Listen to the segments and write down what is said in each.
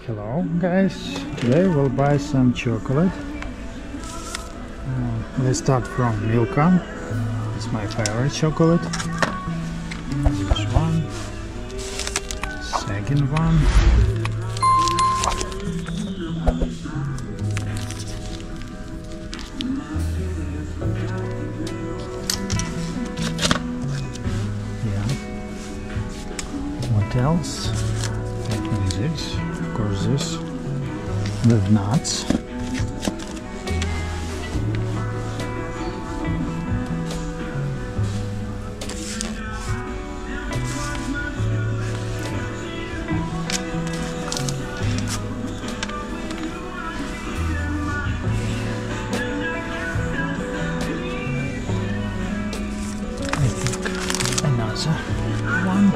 Hello guys, today we'll buy some chocolate. Let's start from Milka. It's my favorite chocolate. This one, second one, yeah. What else? I think this. Of course, this with nuts. I think another one,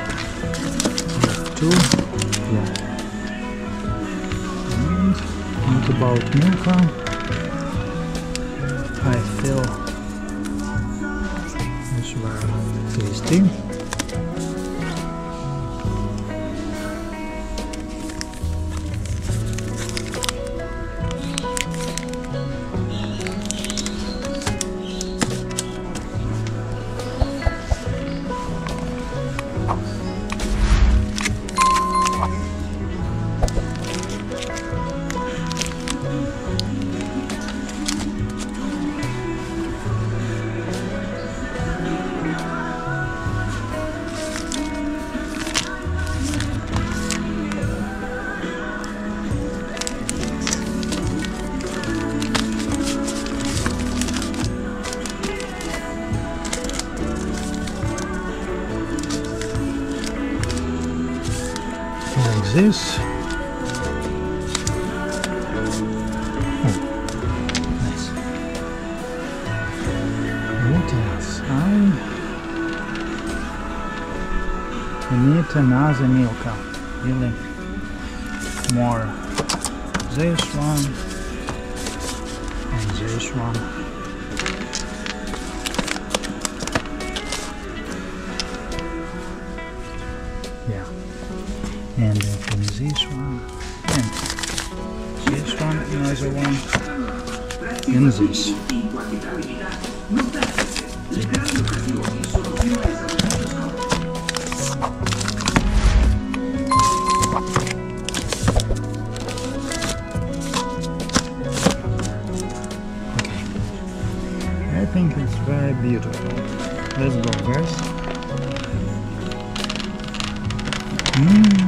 two, yeah. What about Milka? I feel it's very tasty. Like this. Oh, nice. What else? I need another Milka. Really more. This one and this one. Yeah. And from this one, and this one, another one, and this. Okay, I think it's very beautiful. Let's go, guys.